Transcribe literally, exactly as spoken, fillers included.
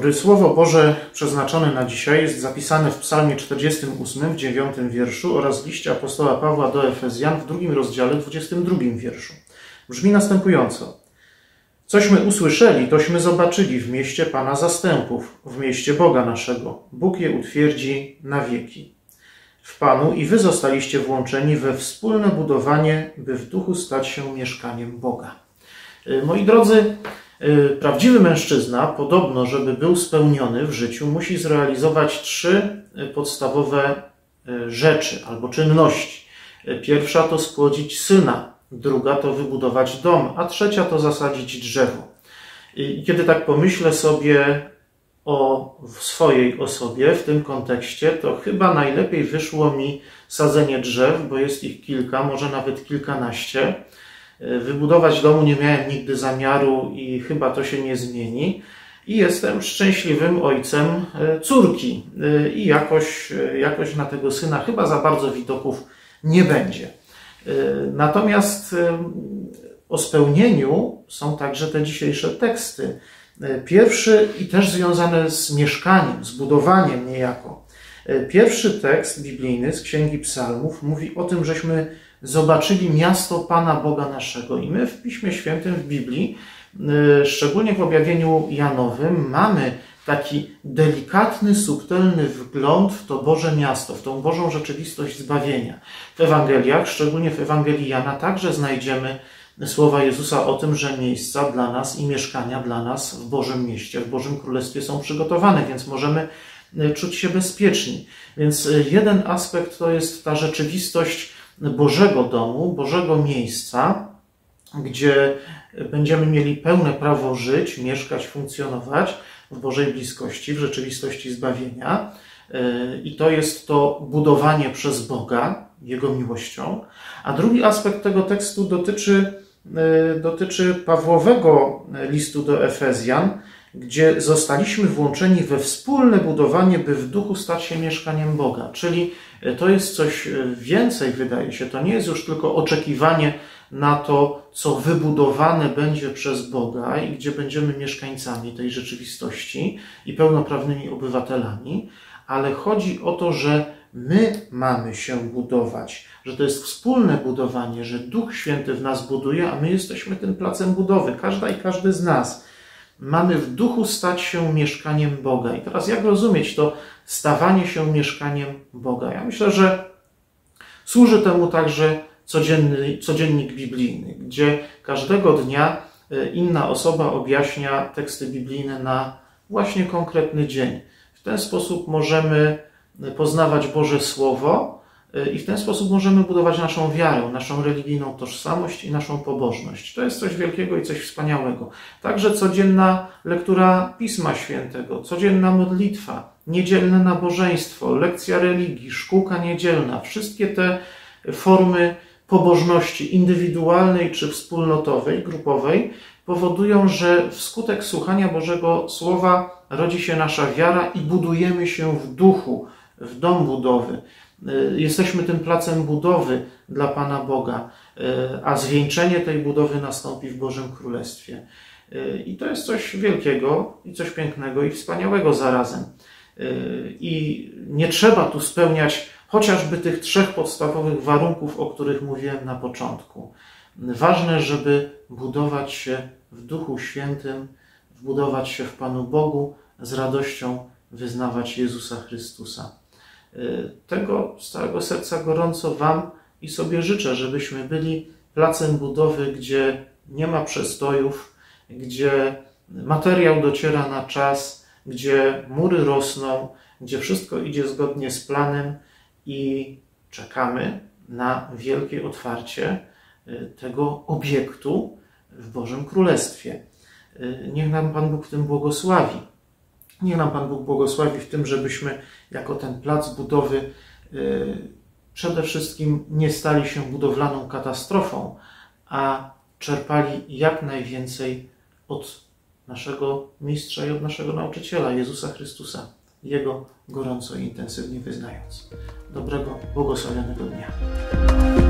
dobry. Słowo Boże przeznaczone na dzisiaj jest zapisane w Psalmie czterdziestym ósmym, w dziewiątym wierszu oraz w liście apostoła Pawła do Efezjan w drugim rozdziale, dwudziestym drugim wierszu. Brzmi następująco. Cośmy usłyszeli, tośmy zobaczyli w mieście Pana zastępów, w mieście Boga naszego. Bóg je utwierdzi na wieki. W Panu i wy zostaliście włączeni we wspólne budowanie, by w duchu stać się mieszkaniem Boga. Moi drodzy, prawdziwy mężczyzna, podobno, żeby był spełniony w życiu, musi zrealizować trzy podstawowe rzeczy albo czynności. Pierwsza to spłodzić syna, druga to wybudować dom, a trzecia to zasadzić drzewo. I kiedy tak pomyślę sobie o swojej osobie w tym kontekście, to chyba najlepiej wyszło mi sadzenie drzew, bo jest ich kilka, może nawet kilkanaście. Wybudować domu nie miałem nigdy zamiaru i chyba to się nie zmieni. I jestem szczęśliwym ojcem córki i jakoś, jakoś na tego syna chyba za bardzo widoków nie będzie. Natomiast o spełnieniu są także te dzisiejsze teksty. Pierwszy i też związane z mieszkaniem, z budowaniem niejako. Pierwszy tekst biblijny z Księgi Psalmów mówi o tym, żeśmy zobaczyli miasto Pana Boga naszego. I my w Piśmie Świętym, w Biblii, szczególnie w objawieniu Janowym, mamy taki delikatny, subtelny wgląd w to Boże miasto, w tą Bożą rzeczywistość zbawienia. W Ewangeliach, szczególnie w Ewangelii Jana, także znajdziemy słowa Jezusa o tym, że miejsca dla nas i mieszkania dla nas w Bożym mieście, w Bożym Królestwie są przygotowane, więc możemy czuć się bezpieczni. Więc jeden aspekt to jest ta rzeczywistość Bożego domu, Bożego miejsca, gdzie będziemy mieli pełne prawo żyć, mieszkać, funkcjonować w Bożej bliskości, w rzeczywistości zbawienia. I to jest to budowanie przez Boga, Jego miłością. A drugi aspekt tego tekstu dotyczy, dotyczy Pawłowego listu do Efezjan, gdzie zostaliśmy włączeni we wspólne budowanie, by w duchu stać się mieszkaniem Boga. Czyli to jest coś więcej, wydaje się. To nie jest już tylko oczekiwanie na to, co wybudowane będzie przez Boga i gdzie będziemy mieszkańcami tej rzeczywistości i pełnoprawnymi obywatelami, ale chodzi o to, że my mamy się budować, że to jest wspólne budowanie, że Duch Święty w nas buduje, a my jesteśmy tym placem budowy. Każda i każdy z nas. Mamy w duchu stać się mieszkaniem Boga. I teraz jak rozumieć to stawanie się mieszkaniem Boga? Ja myślę, że służy temu także codzienny, codziennik biblijny, gdzie każdego dnia inna osoba objaśnia teksty biblijne na właśnie konkretny dzień. W ten sposób możemy poznawać Boże Słowo i w ten sposób możemy budować naszą wiarę, naszą religijną tożsamość i naszą pobożność. To jest coś wielkiego i coś wspaniałego. Także codzienna lektura Pisma Świętego, codzienna modlitwa, niedzielne nabożeństwo, lekcja religii, szkółka niedzielna, wszystkie te formy pobożności indywidualnej czy wspólnotowej, grupowej powodują, że wskutek słuchania Bożego Słowa rodzi się nasza wiara i budujemy się w duchu, w dom budowy. Jesteśmy tym placem budowy dla Pana Boga, a zwieńczenie tej budowy nastąpi w Bożym Królestwie. I to jest coś wielkiego i coś pięknego i wspaniałego zarazem. I nie trzeba tu spełniać chociażby tych trzech podstawowych warunków, o których mówiłem na początku. Ważne, żeby budować się w Duchu Świętym, wbudować się w Panu Bogu, z radością wyznawać Jezusa Chrystusa. Tego z całego serca gorąco Wam i sobie życzę, żebyśmy byli placem budowy, gdzie nie ma przestojów, gdzie materiał dociera na czas, gdzie mury rosną, gdzie wszystko idzie zgodnie z planem i czekamy na wielkie otwarcie tego obiektu w Bożym Królestwie. Niech nam Pan Bóg w tym błogosławi. Niech nam Pan Bóg błogosławi w tym, żebyśmy jako ten plac budowy przede wszystkim nie stali się budowlaną katastrofą, a czerpali jak najwięcej od naszego mistrza i od naszego nauczyciela, Jezusa Chrystusa, Jego gorąco i intensywnie wyznając. Dobrego, błogosławionego dnia.